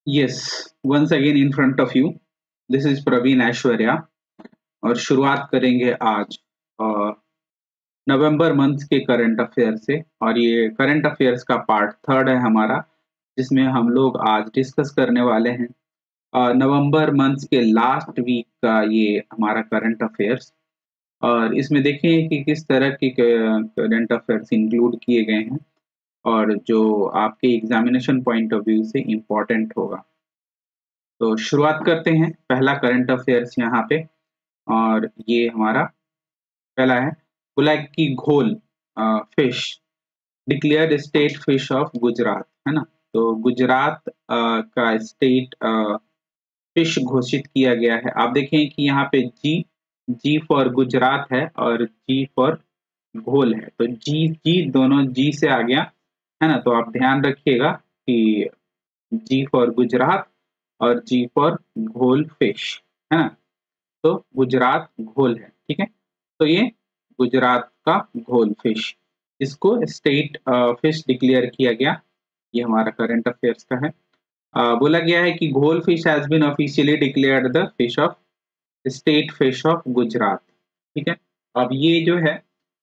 Yes, once again in front of you, this is Praveen Aishwarya. और शुरुआत करेंगे आज नवंबर मंथ के करंट अफेयर से। और ये करंट अफेयर्स का पार्ट थर्ड है हमारा, जिसमें हम लोग आज डिस्कस करने वाले हैं नवंबर मंथ के लास्ट वीक का ये हमारा करंट अफेयर्स। और इसमें देखें कि किस तरह के करंट अफेयर्स इंक्लूड किए गए हैं और जो आपके एग्जामिनेशन पॉइंट ऑफ व्यू से इम्पोर्टेंट होगा। तो शुरुआत करते हैं पहला करंट अफेयर्स यहाँ पे। और ये हमारा पहला है, बोला है कि ghol fish declared state fish of Gujarat, है ना। तो गुजरात का स्टेट फिश घोषित किया गया है। आप देखें कि यहाँ पे जी जी फॉर गुजरात है और जी फॉर घोल है। तो जी जी दोनों जी से आ गया, है ना। तो आप ध्यान रखिएगा कि जी फॉर गुजरात और जी फॉर घोल फिश, है ना। तो गुजरात घोल है, ठीक है। तो ये गुजरात का घोल फिश, इसको स्टेट फिश डिक्लेयर किया गया। ये हमारा करंट अफेयर्स का है। बोला गया है कि ghol fish has been officially declared the fish of state fish of Gujarat, ठीक है। अब ये जो है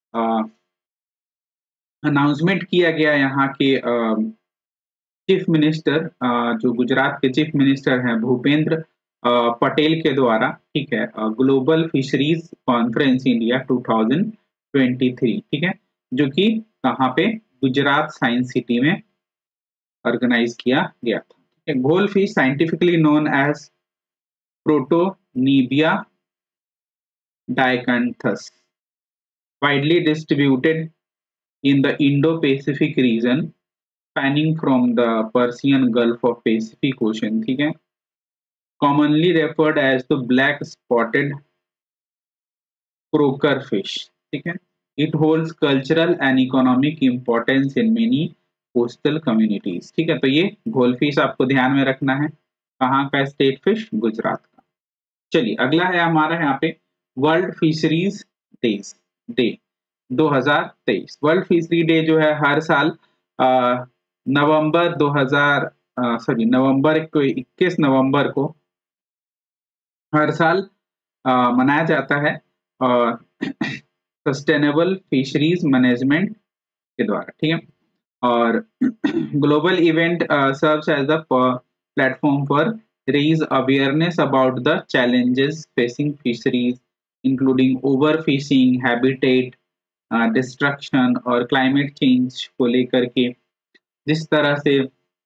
अनाउंसमेंट किया गया यहाँ के चीफ मिनिस्टर, जो गुजरात के चीफ मिनिस्टर हैं भूपेंद्र पटेल के द्वारा, ठीक है। ग्लोबल फिशरीज कॉन्फ्रेंस इंडिया 2023, ठीक है, जो कि कहाँ पे, गुजरात साइंस सिटी में ऑर्गेनाइज किया गया था, ठीक है। Ghol fish scientifically known as Protonibea diacanthus, widely distributed in the Indo-Pacific region, spanning from the Persian Gulf of Pacific Ocean, ठीक है। Commonly referred as the black spotted croaker fish, ठीक है। It holds cultural and economic importance in many coastal communities, ठीक है। तो ये घोल fish आपको ध्यान में रखना है। कहाँ का स्टेट फिश, गुजरात का। चलिए अगला है हमारा यहाँ पे world fisheries day 2023। World fishery day जो है हर साल नवंबर 21 नवंबर को हर साल मनाया जाता है और सस्टेनेबल फिशरीज मैनेजमेंट के द्वारा, ठीक है। और global event serves as a platform for raise awareness about the challenges facing fisheries, including overfishing, habitat destruction और क्लाइमेट चेंज को लेकर के जिस तरह से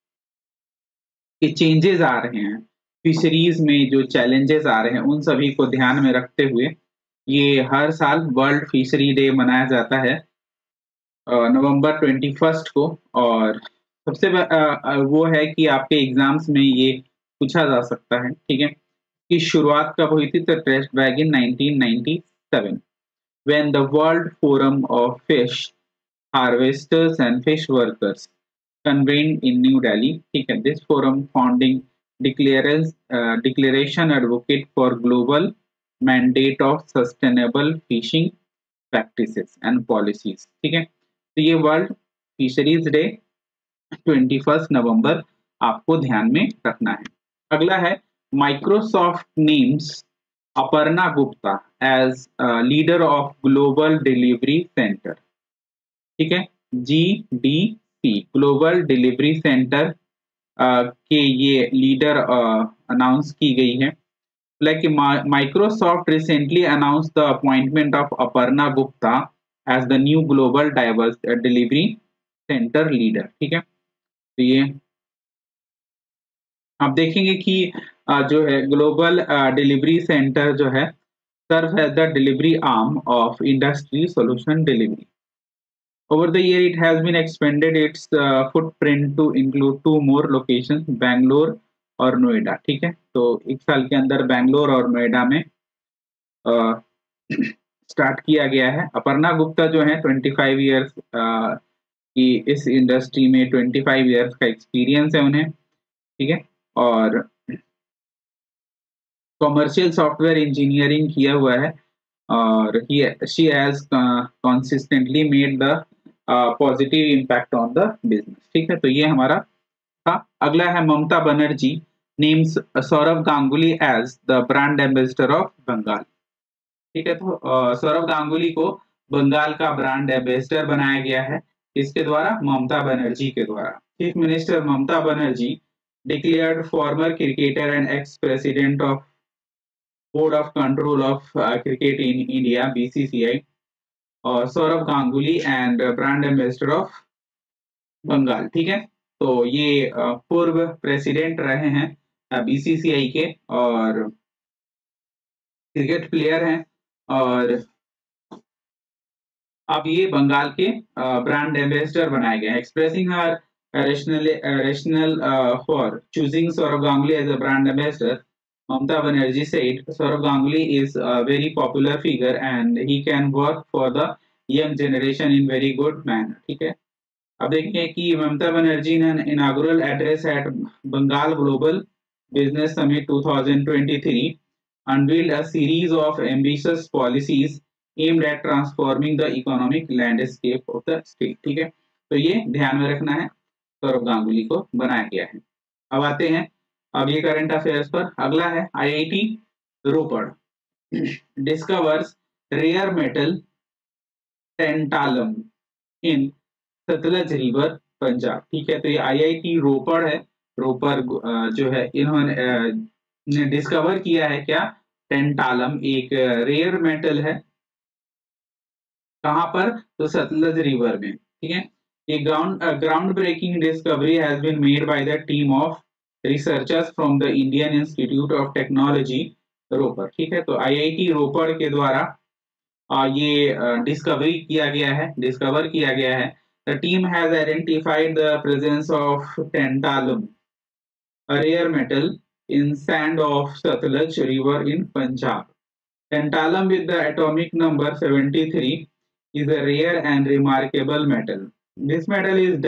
चेंजेस आ रहे हैं फिशरीज में, जो चैलेंजेस आ रहे हैं, उन सभी को ध्यान में रखते हुए ये हर साल वर्ल्ड फिशरी डे मनाया जाता है नवंबर 21 को। और सबसे वो है कि आपके एग्जाम्स में ये पूछा जा सकता है, ठीक है, कि शुरुआत कब हुई थी। तो test bag in 1997 when the World Forum of Fish Harvesters and Fish Workers convened in New Delhi, ठीक है। This forum founding declaration advocate for global mandate of sustainable fishing practices and policies, ठीक है। तो ये world fisheries day 21 नवंबर आपको ध्यान में रखना है। अगला है Microsoft names Aparna Gupta as leader of global delivery centre, ठीक है। GDC ग्लोबल डिलीवरी सेंटर के ये लीडर अनाउंस की गई है। Like Microsoft recently announce the appointment of Aparna Gupta as the new global diverse delivery centre leader, ठीक है। तो ये आप देखेंगे कि जो है ग्लोबल डिलीवरी सेंटर जो है serve as the delivery arm of industry solution delivery. Over the year, it has been expanded its footprint to include 2 more locations, Bangalore और नोएडा, ठीक है। तो एक साल के अंदर बैंगलोर और नोएडा में स्टार्ट किया गया है। अपर्णा गुप्ता जो है 25 ईयर्स की इस इंडस्ट्री में 25 ईयर्स का एक्सपीरियंस है उन्हें, ठीक है। और कॉमर्शियल सॉफ्टवेयर इंजीनियरिंग किया हुआ है और she has consistently made the positive impact on the business, ठीक है। तो ये हमारा था। अगला है Mamata Banerjee names Saurabh Ganguly as the brand ambassador of Bengal. ठीक है, तो सौरभ गांगुली को बंगाल का ब्रांड एम्बेसडर बनाया गया है, इसके द्वारा, ममता बनर्जी के द्वारा। Chief minister Mamata Banerjee declared former cricketer and ex president of board of control of cricket in India BCCI और Saurabh Ganguly and brand ambassador of Bengal. ठीक है, तो ये पूर्व प्रेसिडेंट रहे हैं बीसीसीआई के और क्रिकेट प्लेयर हैं, और अब ये बंगाल के ब्रांड एम्बेसडर बनाए गए हैं। Expressing her rational for choosing Saurav Ganguly as a brand ambassador, Mamata Banerjee said Saurav Ganguly is a very popular figure and he can work for the young generation in very good manner। ठीक है, अब देखिए कि ममता बनर्जी ने inaugural address at Bengal global business summit 2023 unveiled a series of ambitious policies aimed at transforming the economic landscape of the state। ठीक है, तो ये ध्यान में रखना है, सौरभ गांगुली को बनाया गया है। अब आते हैं अब ये करंट अफेयर्स पर। अगला है IIT Ropar discovers rare metal tantalum in Sutlej river Punjab. ठीक है, तो ये आईआईटी रोपड़ है, रोपड़ जो है इन्होंने ने डिस्कवर किया है क्या, टेंटालम एक रेयर मेटल है, कहां पर, तो सतलज रिवर में। ठीक है, ये ground breaking discovery has been made by the team of researchers from the Indian institute of technology Ropar. ठीक है, तो आईआईटी रोपड़ के द्वारा ये डिस्कवर किया गया है। The team has identified the presence of tantalum, a rare metal in sand of Satluj River in Punjab. Tantalum with the atomic number 73 is a rare and remarkable metal. This metal is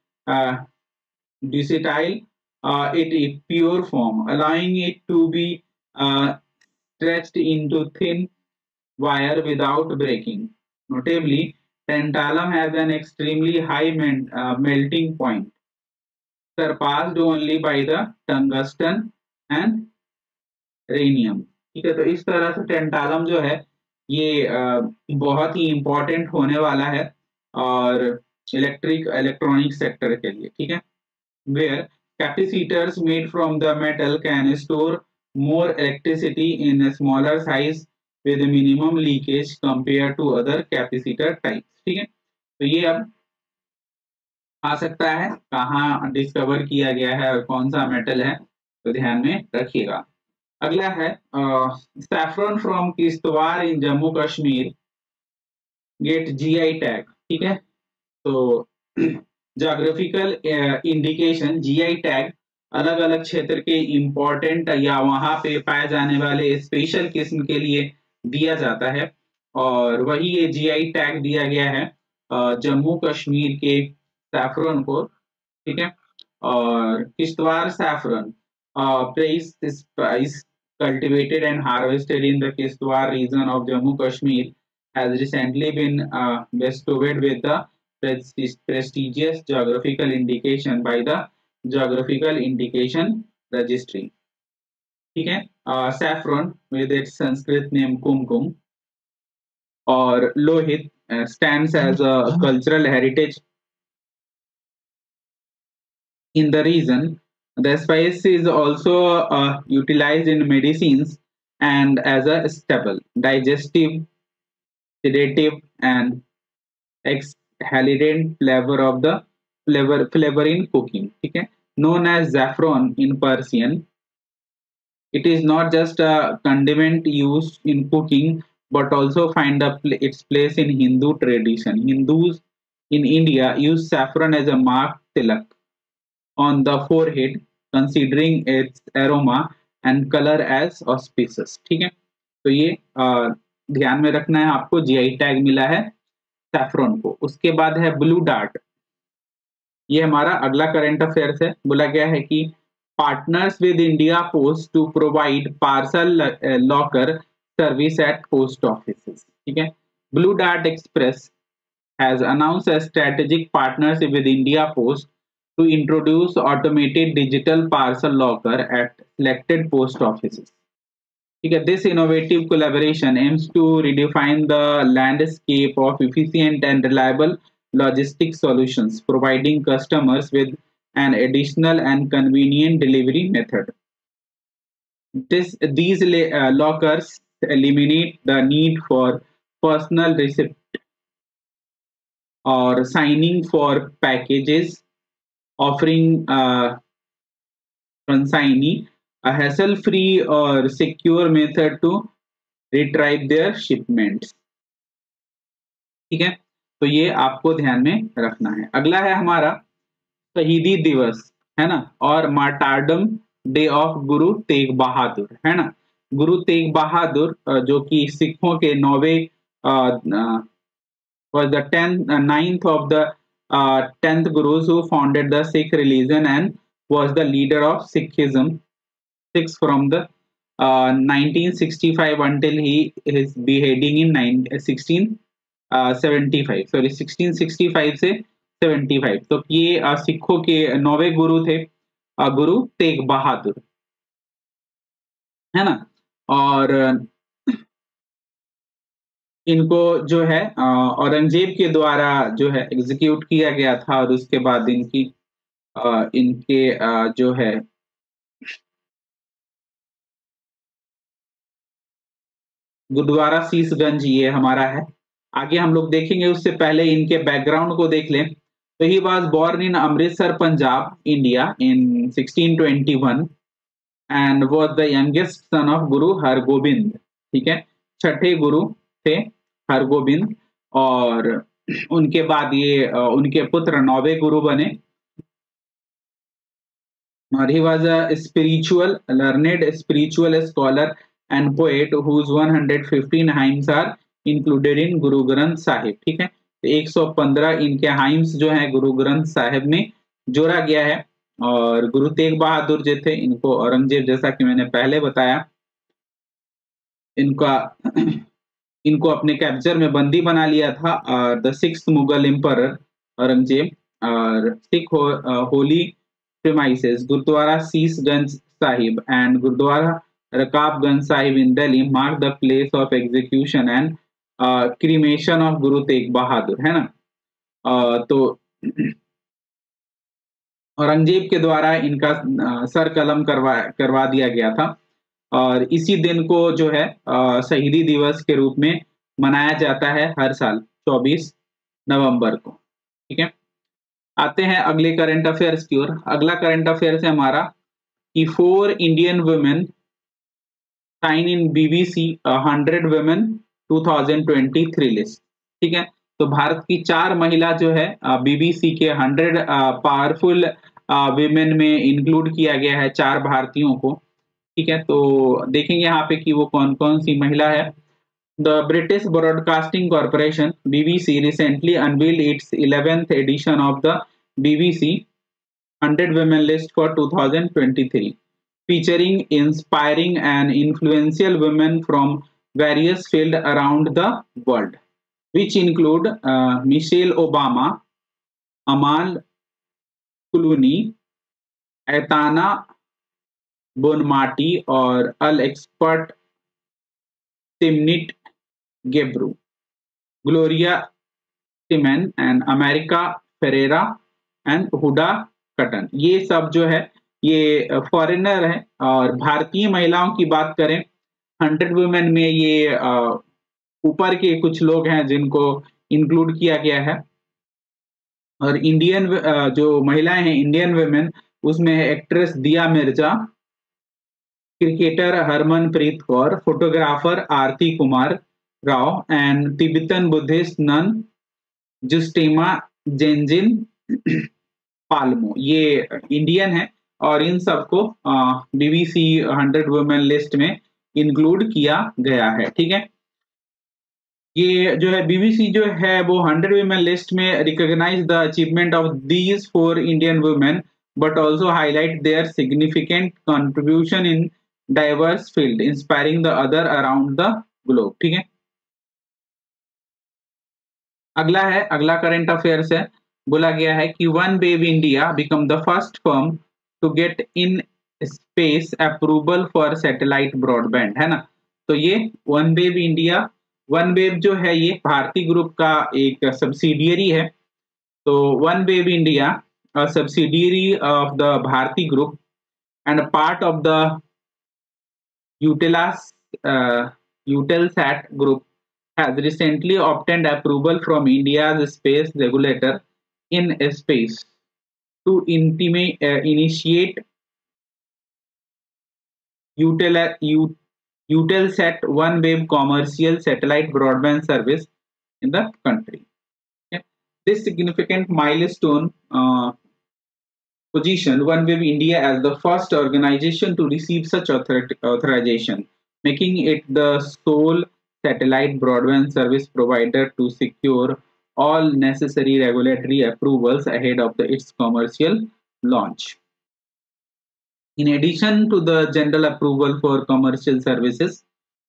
ductile in pure form, allowing it to be stretched into thin wire without breaking. Notably, tantalum has an extremely high melting point, surpassed only by the tungsten and rhenium. ठीक है, तो इस तरह से टेंटालम जो है ये बहुत ही इंपॉर्टेंट होने वाला है और इलेक्ट्रॉनिक सेक्टर के लिए। ठीक है, where capacitors made from the metal can store more electricity in smaller size with minimum leakage compare to other capacitor types. ठीक है, तो ये अब आ सकता है, कहाँ डिस्कवर किया गया है और कौन सा मेटल है, तो ध्यान में रखिएगा। अगला है saffron from Kishtwar in Jammu Kashmir get GI tag. ठीक है, तो जोग्राफिकल इंडिकेशन जीआई टैग अलग अलग क्षेत्र के इंपॉर्टेंट या वहां पे पाए जाने वाले स्पेशल किस्म के लिए दिया जाता है, और वही ये जीआई टैग दिया गया है जम्मू कश्मीर के सैफरन को। ठीक है, और Kishtwar saffron is cultivated and harvested in the Kishtwar region of Jammu Kashmir has recently been bestowed with the prestigious geographical indication by the Geographical Indication Registry। ठीक है, saffron with its Sanskrit name kumkum और lohit stands as a cultural heritage in the region. The spice is also utilized in medicines and as a staple, digestive, sedative, and exhalient flavor in cooking. Okay? Known as saffron in Persian, it is not just a condiment used in cooking, but also find its place in Hindu tradition. Hindus in India use saffron as a mark tilak on the forehead, considering its aroma and color as auspicious। ठीक है, तो ये ध्यान में रखना है आपको, GI tag मिला है सैफरन को। उसके बाद है ब्लू डार्ट, ये हमारा अगला करंट अफेयर्स है। बोला गया है कि partners with India Post to provide parcel locker service at post office. ठीक है, Blue Dart Express has announced a strategic partnership with India Post to introduce automated digital parcel locker at selected post offices. ठीक है, this innovative collaboration aims to redefine the landscape of efficient and reliable logistics solutions, providing customers with an additional and convenient delivery method. These lockers eliminate the need for personal receipt or signing for packages, offering consignee a hassle-free or secure method to retrieve their shipments. ठीक है, तो ये आपको ध्यान में रखना है। अगला है हमारा शहीदी दिवस, है ना, और मार्टारडम डे ऑफ गुरु तेग बहादुर, है ना। गुरु तेग बहादुर जो कि सिखों के 9वें was the 9th of the 10th gurus who founded the Sikh religion and was the leader of Sikhism. Sikhs from the 1965 until his beheading in 1675, sorry 1665 से 75। तो ये सिखों के 9वें गुरु थे, गुरु तेग बहादुर, है ना। और इनको जो है औरंगजेब के द्वारा जो है एग्जीक्यूट किया गया था, और उसके बाद इनकी इनके जो है गुरुद्वारा शीशगंज ये हमारा है। आगे हम लोग देखेंगे, उससे पहले इनके बैकग्राउंड को देख लें। तो he was born in Amritsar, Punjab, India in 1621 and was the youngest son of Guru Hargobind. ठीक है, छठे गुरु थे हरगोबिंद, और उनके बाद ये उनके पुत्र 9वें गुरु बने। और he was a spiritual learned spiritual scholar and poet whose 115 hymns are included in Guru Granth Sahib. ठीक है, तो 115 इनके हाइम्स जो है गुरु ग्रंथ साहिब में जोड़ा गया है। और गुरु तेग बहादुर जो थे, इनको औरंगजेब, जैसा कि मैंने पहले बताया, इनको अपने कैप्चर में बंदी बना लिया था। The sixth Mughal emperor Aurangzeb, और Sikh holy premises Gurudwara Sheeshganj Sahib and Gurudwara Rakabganj Sahib in Delhi mark the place of execution and cremation of Guru Tegh Bahadur, है ना। तो औरंगजेब के द्वारा इनका सर कलम करवा दिया गया था, और इसी दिन को जो है शहीदी दिवस के रूप में मनाया जाता है हर साल 24 नवंबर को। ठीक है, आते हैं अगले करंट अफेयर्स की ओर। अगला करंट अफेयर्स है हमारा कि 4 Indian women sign in BBC 100 women 2023 list. ठीक है, तो भारत की 4 महिला जो है बीबीसी के 100 पावरफुल विमेन में इंक्लूड किया गया है, 4 भारतीयों को। ठीक है, तो देखेंगे यहाँ पे कि वो कौन कौन सी महिला है। The British Broadcasting Corporation (BBC) recently unveiled its 11th edition of the BBC 100 Women List for 2023, featuring inspiring and influential women from various fields around the world, which include Michelle Obama, Amal Clooney, Aitana Bonmati, और AI expert Timnit Gebru, Gloria Steinem and America Ferrera and Huda Katan। ये सब जो है ये foreigner है। और भारतीय महिलाओं की बात करें 100 वुमेन में, ये ऊपर के कुछ लोग हैं जिनको इंक्लूड किया गया है। और इंडियन जो महिलाएं हैं इंडियन वुमेन, उसमें है actress Dia Mirza, cricketer Harmanpreet Kaur, photographer Aarti Kumar Rao and Tibetan Buddhist nun Jetsunma Tenzin Palmo. ये इंडियन है, और इन सबको बीबीसी 100 वुमेन लिस्ट में इंक्लूड किया गया है। ठीक है, ये जो है बीबीसी जो है वो 100 वुमेन लिस्ट में recognize the achievement of these 4 Indian women, but also highlight their significant contribution in diverse field inspiring the other around the globe. ठीक है, अगला करंट अफेयर्स है। बोला गया है कि OneWeb India become the first firm to get in space approval for satellite broadband, है ना। तो ये OneWeb India, OneWeb जो है ये भारती ग्रुप का एक सब्सिडियरी है। तो OneWeb India, a subsidiary of the Bharti Group and a part of the Utilas, Eutelsat Group, has recently obtained approval from India's space regulator in space to initiate Eutelsat OneWeb commercial satellite broadband service in the country. Okay. This significant milestone position OneWeb India as the first organization to receive such authorization, making it the sole satellite broadband service provider to secure all necessary regulatory approvals ahead of its commercial launch. In addition to the general approval for commercial services,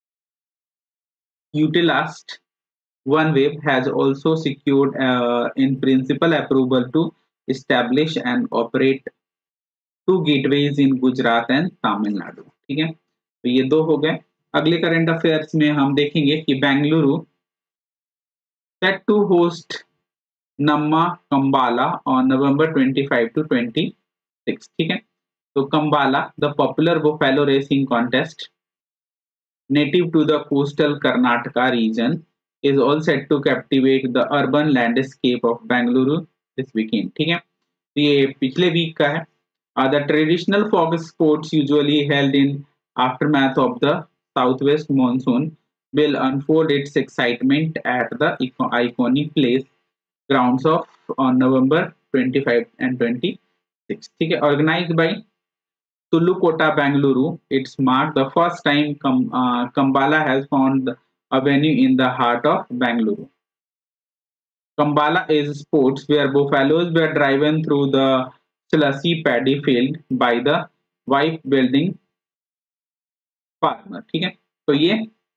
Utilast OneWeb has also secured in principle approval to establish and operate 2 gateways in Gujarat and Tamil Nadu. ठीक है, तो ये 2 हो गए। अगले current affairs में हम देखेंगे कि Bengaluru set to host Namma Kambala on November 25 to 26. ठीक है, तो Kambala, the popular buffalo racing contest native to the coastal Karnataka region, is all set to captivate the urban landscape of Bengaluru this weekend. ठीक है, ये पिछले week का है। The traditional fog sports usually held in aftermath of the southwest monsoon will unfold its excitement at the iconic place grounds of on November 25 and 26. ठीक है, organized by Tulukota Bengaluru, it's marked the first time Kambala has found a venue in the heart of Bengaluru. Kambala is sports where buffaloes were driven through the slushy paddy field by the wife building farmer. ठीक है, तो ये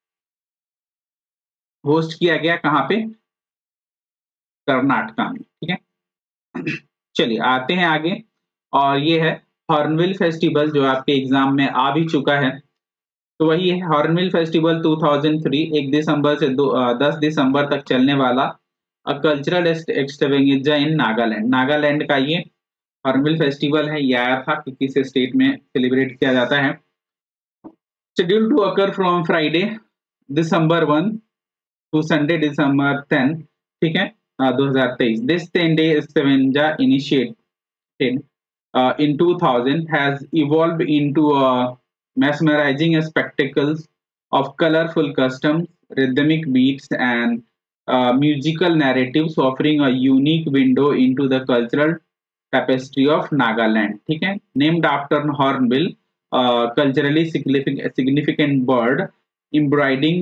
host किया गया कहाँ पे? कर्नाटका में। ठीक है, चलिए आते हैं आगे, और ये है हॉर्नबिल फेस्टिवल जो आपके एग्जाम में आ भी चुका है। तो वही है हॉर्नबिल फेस्टिवल 2003, 1 दिसंबर से 10 दिसंबर तक चलने वाला a cultural extravaganza in Nagaland. Nagaland का ये हॉर्नबिल फेस्टिवल है, ये आया था कि किस स्टेट में सेलिब्रेट किया जाता है। Scheduled to occur from Friday December 1 to Sunday December 10, ठीक है, 2023। This 10-day extravaganza initiated in 2000 has evolved into a mesmerizing spectacles of colorful customs, rhythmic beats, and musical narratives, offering a unique window into the cultural tapestry of Nagaland. ठीक है, named after hornbill, culturally significant bird, embodying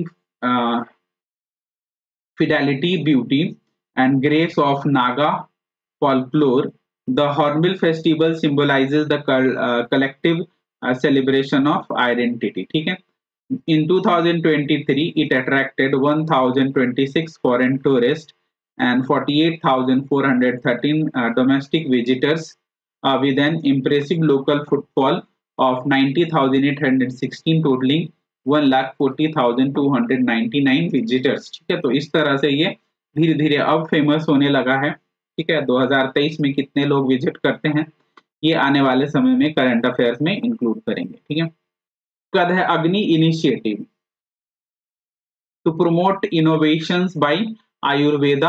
fidelity, beauty, and grace of Naga folklore. The Hornbill Festival symbolizes the collective celebration of identity. ठीक है, in 2023 it attracted 1026 foreign tourists and 48,413 domestic visitors, with an impressive local footfall of 90,816, totaling 1,40,299 visitors. ठीक है, तो इस तरह से ये धीरे धीरे अब फेमस होने लगा है। ठीक है, 2023 में कितने लोग विजिट करते हैं ये आने वाले समय में करंट अफेयर्स में इंक्लूड करेंगे। ठीक है, कद है Agni initiative to promote innovations by Ayurveda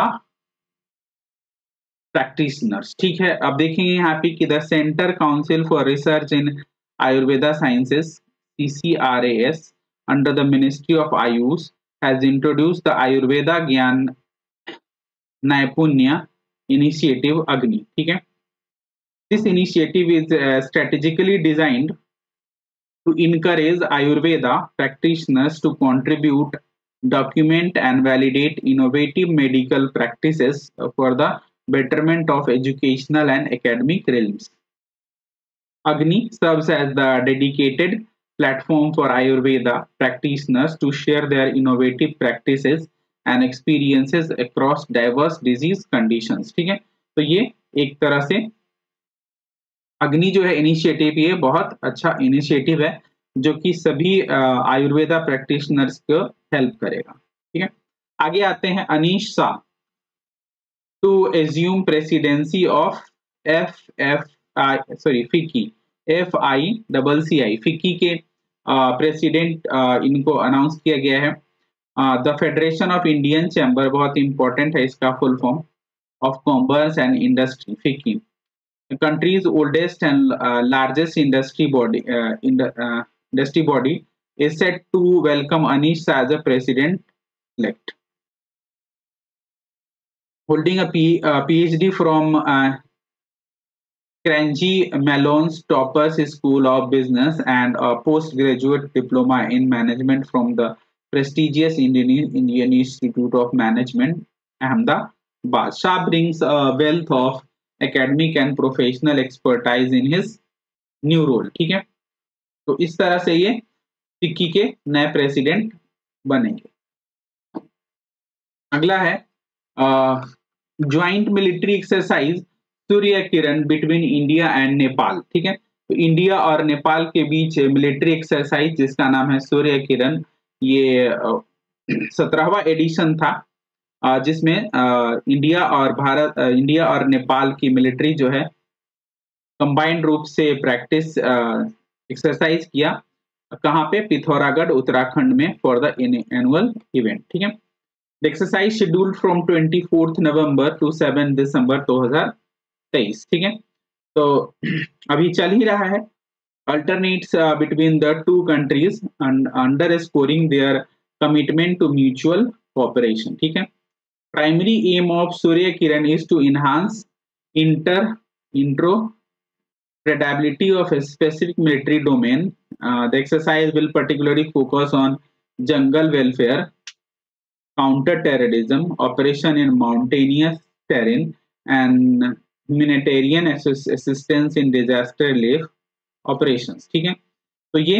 practitioners. ठीक है, अब देखेंगे यहाँ पे कि the centre council for research in Ayurveda sciences CCRAS under the Ministry of Ayush has introduced the Ayurveda Gyan Naipunya initiative Agni. ठीक है, this initiative is strategically designed to encourage Ayurveda practitioners to contribute, document, and validate innovative medical practices for the betterment of educational and academic realms. Agni serves as the dedicated platform for Ayurveda practitioners to share their innovative practices and experiences across diverse disease conditions. ठीक है, तो ये एक तरह से अग्नि जो है इनिशिएटिव, ये बहुत अच्छा इनिशिएटिव है जो कि सभी आयुर्वेदा प्रैक्टिशनर्स को हेल्प करेगा। ठीक है, आगे आते हैं Anish Shah to assume presidency of FICCI, FICCI FICCI के प्रेसिडेंट इनको अनाउंस किया गया है। The federation of Indian chamber, बहुत इंपॉर्टेंट है इसका full form, of commerce and industry, FICCI, the country's oldest and largest industry body, is set to welcome Anish Shah as a president-elect. Holding a PhD from Carnegie Mellon's Topper School of Business and a postgraduate diploma in management from the prestigious Indian Institute of Management, Ahmedabad. Shah brings a wealth of academic and professional expertise in his new role. ठीक है, तो इस तरह से ये FICCI के नए president बनेंगे। अगला है joint military exercise Surya Kiran between India and Nepal. ठीक है, तो इंडिया और नेपाल के बीच मिलिट्री एक्सरसाइज जिसका नाम है सूर्य किरण, ये 17वां एडिशन था, जिसमें इंडिया और नेपाल की मिलिट्री जो है कंबाइंड रूप से प्रैक्टिस एक्सरसाइज किया। कहाँ पे? पिथौरागढ़ उत्तराखंड में फॉर द एनुअल इवेंट। ठीक है, the exercise scheduled from 24 November to 7 December 2023। ठीक है, तो अभी चल ही रहा है, alternates between the two countries underscoring their commitment to mutual cooperation. ठीक है, primary aim of Surya Kiran is to enhance interoperability of a specific military domain. The exercise will particularly focus on jungle welfare, counter-terrorism, operation in mountainous terrain, and humanitarian assistance in disaster relief operations. ठीक है, तो ये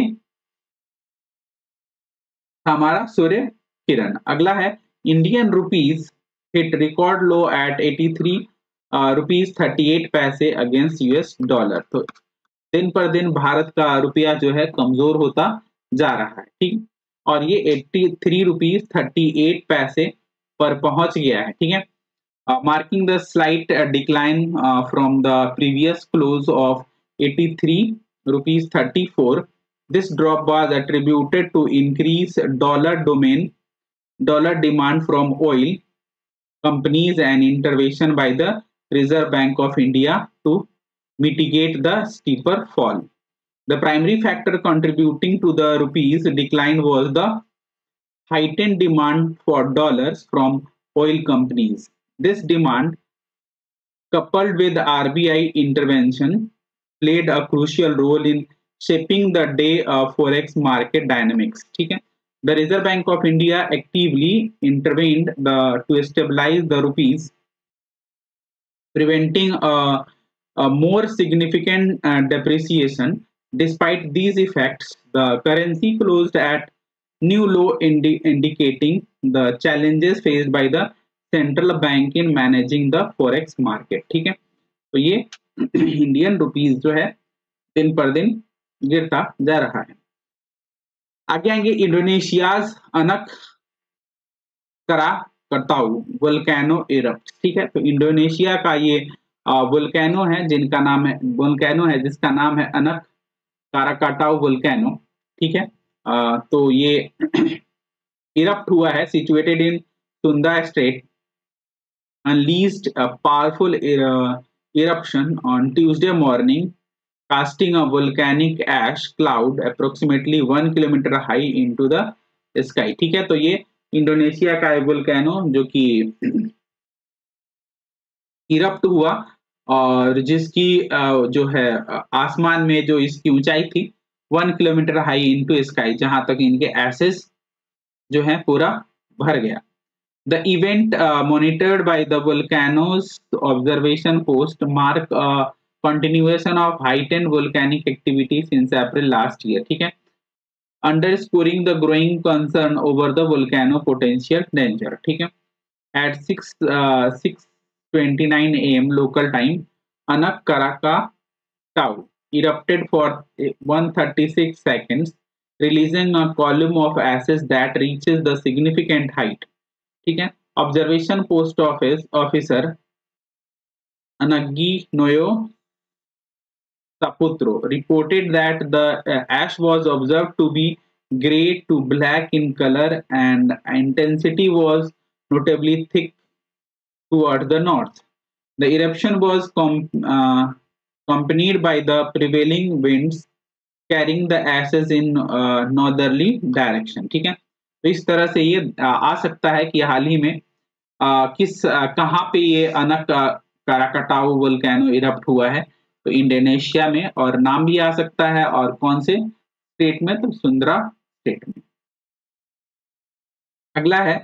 हमारा सूर्य किरण। अगला है Indian rupees hit record low at 83 rupees 38 paise against US dollar. तो दिन पर दिन भारत का रुपया जो है कमजोर होता जा रहा है। ठीक, और ये 83 रुपीज 38 पैसे पर पहुंच गया है। ठीक है, marking the slight decline from the previous close of 83 rupees 34। This drop was attributed to increase dollar demand from oil companies and intervention by the Reserve Bank of India to mitigate the steeper fall. The primary factor contributing to the rupees decline was the heightened demand for dollars from oil companies. This demand, coupled with RBI intervention, played a crucial role in shaping the day of forex market dynamics. ठीक है, the Reserve Bank of India actively intervened to stabilize the rupees, preventing a more significant depreciation. Despite these effects, the currency closed at new low, indicating the challenges faced by the central bank in managing the forex market. ठीक है, तो ये Indian rupees जो है दिन पर दिन गिरता जा रहा है। आगे आएंगे इंडोनेशियाज अनक कराकाटाऊ वोल्केनो इरप्ट। ठीक है, तो इंडोनेशिया का ये वोल्केनो है जिसका नाम है अनक कराकाटाऊ वोल्केनो। ठीक है, तो ये इरप्ट हुआ है, situated in Sunda state, unleashed a powerful eruption on Tuesday morning, casting a volcanic ash cloud approximately 1 kilometer high into the sky. ठीक है, तो ये इंडोनेशिया का वोल्केनो जो कि इरप्ट हुआ और जिसकी जो है आसमान में जो इसकी ऊंचाई थी 1 किलोमीटर हाई इनटू स्काई, जहां तक इनके एसेस जो है पूरा भर गया। The event, monitored by the volcano's observation post, mark a continuation of heightened volcanic activity since April last year. ठीक है, underscoring the growing concern over the volcano potential danger. ठीक है, at 6:29 AM local time, Anak Krakatau erupted for 136 seconds, releasing a column of ashes that reaches the significant height. ठीक है. Observation post officer Anagi Noyo Saputro reported that the ash was observed to be grey to black in color and intensity was notably thick toward the north. The eruption was accompanied by the prevailing winds carrying the ashes in northerly direction. ठीक है. तो इस तरह से ये आ सकता है कि हाल ही में कहाँ पे ये अनक काराकटाऊ वोल्केनो इरप्ट हुआ है. तो इंडोनेशिया में, और नाम भी आ सकता है, और कौन से स्टेट में, तो सुंदरा स्टेट में. अगला है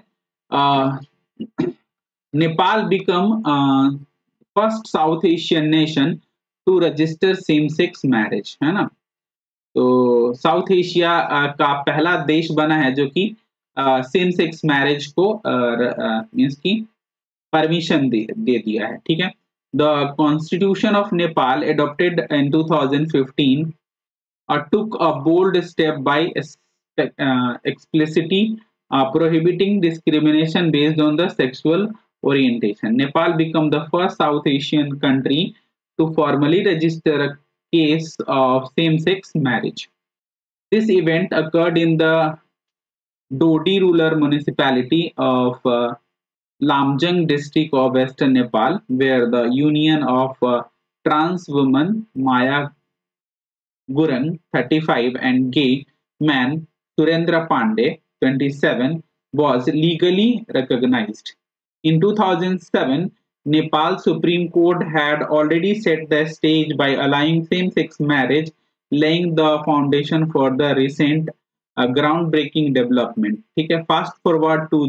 Nepal become first South Asian nation to register same sex marriage, है ना. तो साउथ एशिया का पहला देश बना है जो कि सेम सेक्स मैरिज को मींस की परमिशन दे दिया है. ठीक है. The constitution of Nepal adopted in 2015 took a bold step by explicitly prohibiting discrimination based on the sexual orientation. Nepal became the first South Asian country to formally register a case of same-sex marriage. This event occurred in the Dodi rural municipality of Lamjung district of western Nepal, where the union of trans woman Maya Gurung, 35, and gay man Surendra Pandey, 27, was legally recognized. In 2007, Nepal Supreme Court had already set the stage by allowing same-sex marriage, laying the foundation for the recent groundbreaking development. ठीक है. Fast forward to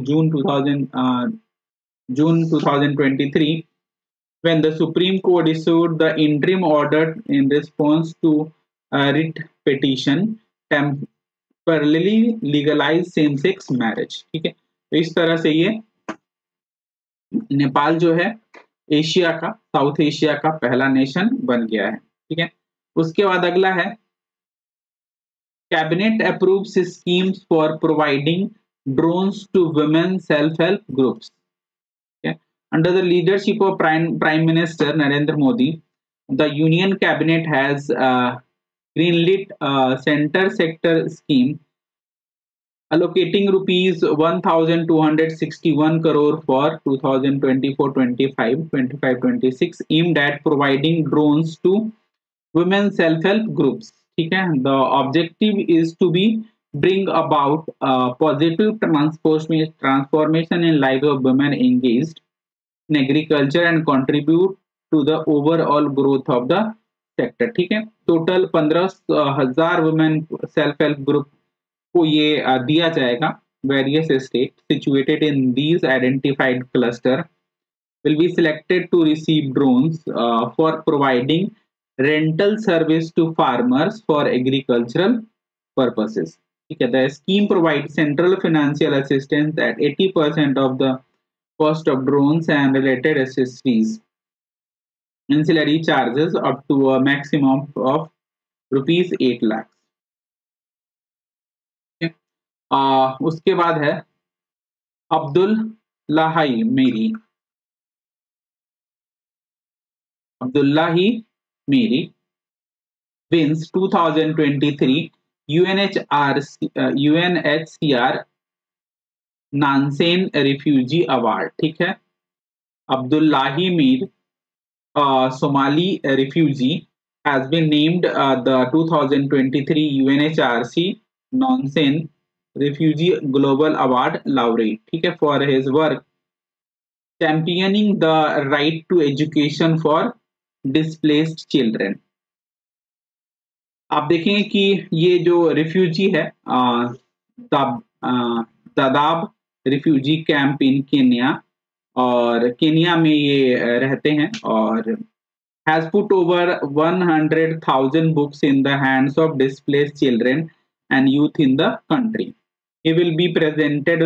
June 2023, when the Supreme Court issued the interim order in response to writ petition temporarily legalize same sex marriage. ठीक है. तो इस तरह से ये नेपाल जो है एशिया का, साउथ एशिया का पहला नेशन बन गया है. ठीक है. उसके बाद अगला है cabinet approves schemes for providing drones to women self help groups. Under the leadership of Prime Minister Narendra Modi, the Union Cabinet has greenlit a center sector scheme allocating rupees 1,261 crore for 2024-25, 25-26 aimed at providing drones to women self-help groups. ठीक है. The objective is to bring about positive transformation in life of women engaged in agriculture and contribute to the overall growth of the sector. ठीक है. Total 15,000 women self help group को ये दिया जाएगा. Various state situated in these identified cluster will be selected to receive drones for providing rental service to farmers for agricultural purposes. ठीक है. The scheme provides central financial assistance at 80% of the cost of drones and related accessories. Ancillary charges up to a maximum of rupees 8 lakhs. उसके बाद है Abdullahi मेरी wins 2023 UNHCR Nansen Refugee Award. ठीक है. Abdullahi Mir, Somali refugee, has been named the 2023 UNHRC Nansen Refugee Global Award laureate. ठीक है. For his work championing the right to education for displaced children. आप देखेंगे कि ये जो रिफ्यूजी है Dadaab refugee camp in Kenya, और Kenya में ये रहते हैं, और has put over 100,000 books in the hands of displaced children and youth in the country. He will be presented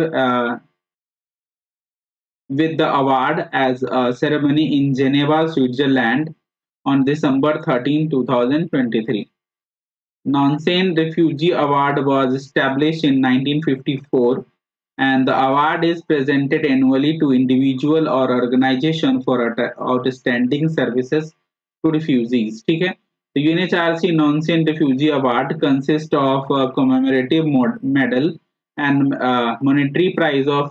with the award as a ceremony in Geneva, Switzerland on December 13, 2023. Nansen Refugee Award was established in 1954 and the award is presented annually to individual or organization for outstanding services to refugees. ठीक है, तो UNHRC Nansen Refugee Award consists of a commemorative medal and monetary prize of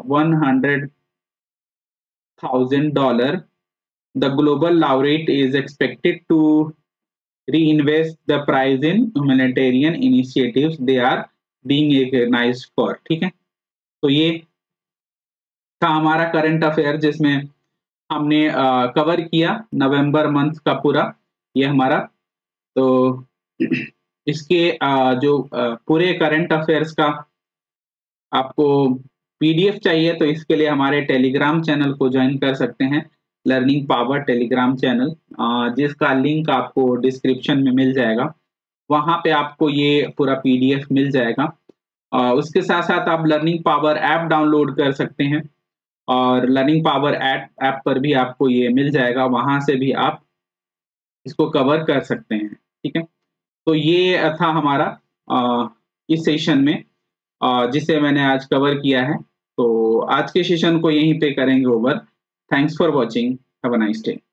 $100,000. The global laureate is expected to reinvest the prize in humanitarian initiatives they are being recognized for. ठीक है, तो ये था हमारा current affair जिसमें हमने cover किया नवंबर month का पूरा ये हमारा। तो इसके जो पूरे करंट अफेयर्स का आपको पीडीएफ चाहिए तो इसके लिए हमारे टेलीग्राम चैनल को ज्वाइन कर सकते हैं, लर्निंग पावर टेलीग्राम चैनल, जिसका लिंक आपको डिस्क्रिप्शन में मिल जाएगा। वहां पे आपको ये पूरा पीडीएफ मिल जाएगा। उसके साथ साथ आप लर्निंग पावर ऐप डाउनलोड कर सकते हैं और लर्निंग पावर ऐप पर भी आपको ये मिल जाएगा, वहां से भी आप इसको कवर कर सकते हैं। ठीक है, तो ये था हमारा इस सेशन में जिसे मैंने आज कवर किया है। तो आज के सेशन को यहीं पे करेंगे over. Thanks for watching, have a nice day.